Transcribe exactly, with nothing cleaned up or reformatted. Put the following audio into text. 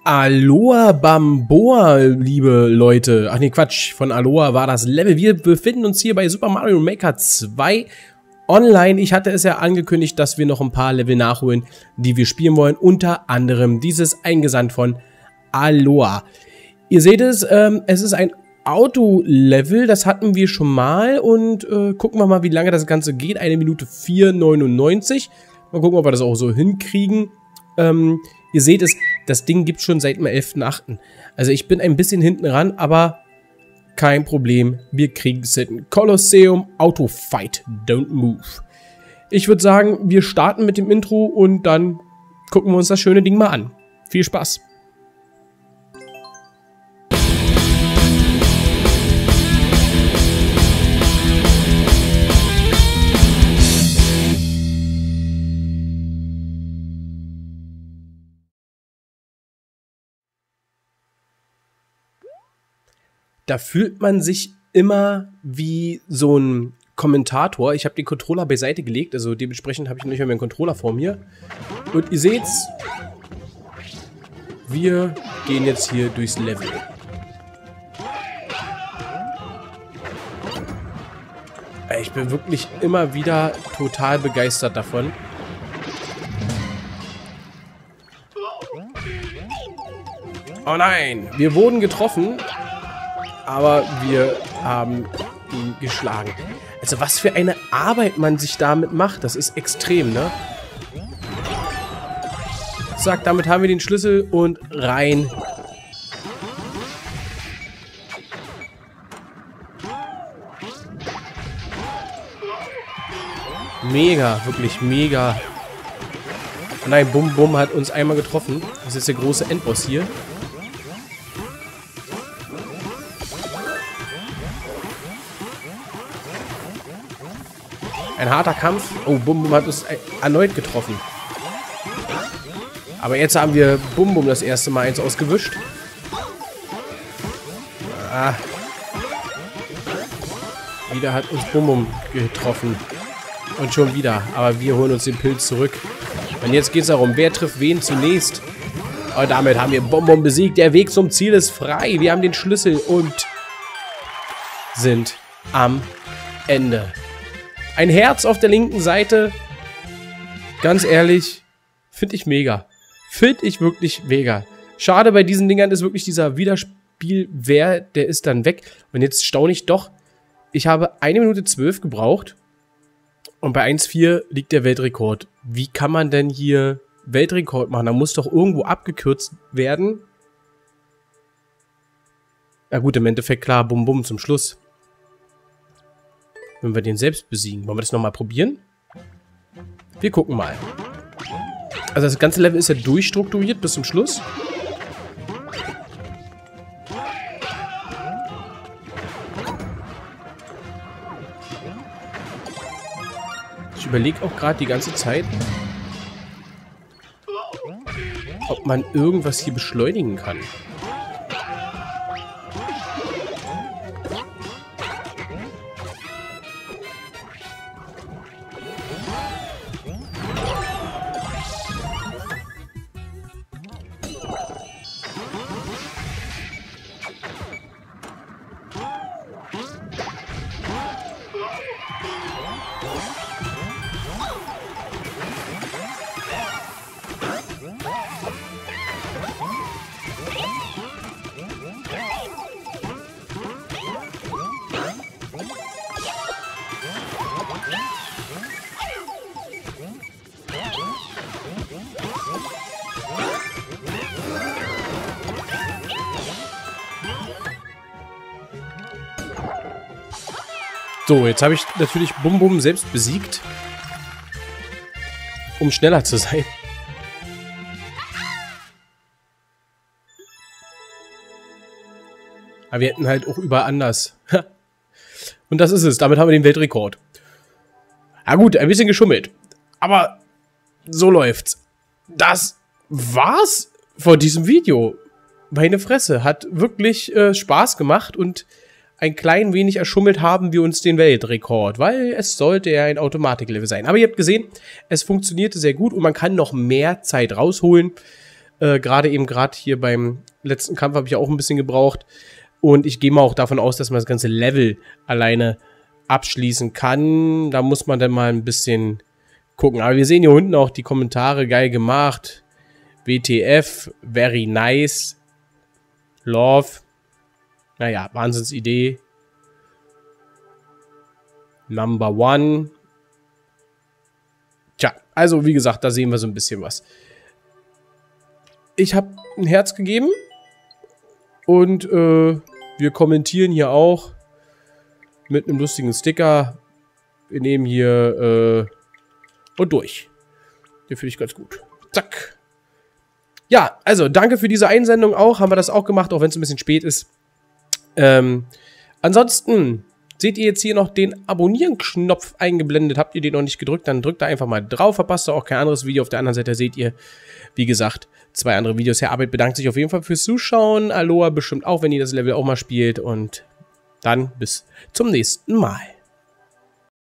Aloha Bamboa, liebe Leute. Ach nee, Quatsch. Von Aloha war das Level. Wir befinden uns hier bei Super Mario Maker zwei online. Ich hatte es ja angekündigt, dass wir noch ein paar Level nachholen, die wir spielen wollen. Unter anderem dieses eingesandt von Aloha. Ihr seht es, ähm, es ist ein Auto-Level. Das hatten wir schon mal. Und äh, gucken wir mal, wie lange das Ganze geht. Eine Minute vier neunundneunzig. Mal gucken, ob wir das auch so hinkriegen. Ähm, ihr seht es, das Ding gibt es schon seit dem elften achten Also ich bin ein bisschen hinten ran, aber kein Problem. Wir kriegen es hin. Colosseum Auto Fight. Don't move. Ich würde sagen, wir starten mit dem Intro und dann gucken wir uns das schöne Ding mal an. Viel Spaß. Da fühlt man sich immer wie so ein Kommentator. Ich habe den Controller beiseite gelegt, also dementsprechend habe ich nicht mehr meinen Controller vor mir. Und ihr seht's, wir gehen jetzt hier durchs Level. Ich bin wirklich immer wieder total begeistert davon. Oh nein, wir wurden getroffen. Aber wir haben ihn geschlagen. Also was für eine Arbeit man sich damit macht, das ist extrem, ne? Zack, damit haben wir den Schlüssel und rein. Mega, wirklich mega. Nein, Bum Bum hat uns einmal getroffen. Das ist der große Endboss hier. Ein harter Kampf. Oh, Bum Bum hat uns erneut getroffen. Aber jetzt haben wir Bum Bum das erste Mal eins ausgewischt. Ah. Wieder hat uns Bum Bum getroffen. Und schon wieder. Aber wir holen uns den Pilz zurück. Und jetzt geht es darum, wer trifft wen zunächst. Und damit haben wir Bum Bum besiegt. Der Weg zum Ziel ist frei. Wir haben den Schlüssel und sind am Ende. Ein Herz auf der linken Seite. Ganz ehrlich, finde ich mega. Finde ich wirklich mega. Schade, bei diesen Dingern ist wirklich dieser Wiederspielwert, der ist dann weg. Und jetzt staune ich doch, ich habe eine Minute zwölf gebraucht. Und bei eins Komma vier liegt der Weltrekord. Wie kann man denn hier Weltrekord machen? Da muss doch irgendwo abgekürzt werden. Na gut, im Endeffekt klar, Bum Bum zum Schluss. Wenn wir den selbst besiegen. Wollen wir das nochmal probieren? Wir gucken mal. Also das ganze Level ist ja durchstrukturiert bis zum Schluss. Ich überlege auch gerade die ganze Zeit, ob man irgendwas hier beschleunigen kann. So, jetzt habe ich natürlich Bum Bum selbst besiegt, um schneller zu sein. Aber wir hätten halt auch überall anders. Und das ist es. Damit haben wir den Weltrekord. Na gut, ein bisschen geschummelt. Aber so läuft's. Das war's von diesem Video. Meine Fresse. Hat wirklich äh, Spaß gemacht und ein klein wenig erschummelt haben wir uns den Weltrekord, weil es sollte ja ein Automatiklevel sein. Aber ihr habt gesehen, es funktionierte sehr gut und man kann noch mehr Zeit rausholen. Äh, gerade eben, gerade hier beim letzten Kampf habe ich auch ein bisschen gebraucht. Und ich gehe mal auch davon aus, dass man das ganze Level alleine abschließen kann. Da muss man dann mal ein bisschen gucken. Aber wir sehen hier unten auch die Kommentare. Geil gemacht. W T F. Very nice. Love. Naja, Wahnsinnsidee. Number one. Tja, also wie gesagt, da sehen wir so ein bisschen was. Ich habe ein Herz gegeben. Und äh, wir kommentieren hier auch mit einem lustigen Sticker. Wir nehmen hier äh, und durch. Den finde ich ganz gut. Zack. Ja, also danke für diese Einsendung auch. Haben wir das auch gemacht, auch wenn es ein bisschen spät ist. Ähm, ansonsten seht ihr jetzt hier noch den Abonnieren-Knopf eingeblendet. Habt ihr den noch nicht gedrückt, dann drückt da einfach mal drauf. Verpasst ihr auch kein anderes Video. Auf der anderen Seite seht ihr, wie gesagt, zwei andere Videos. Herr Arbeit bedankt sich auf jeden Fall fürs Zuschauen. Aloha bestimmt auch, wenn ihr das Level auch mal spielt. Und dann bis zum nächsten Mal.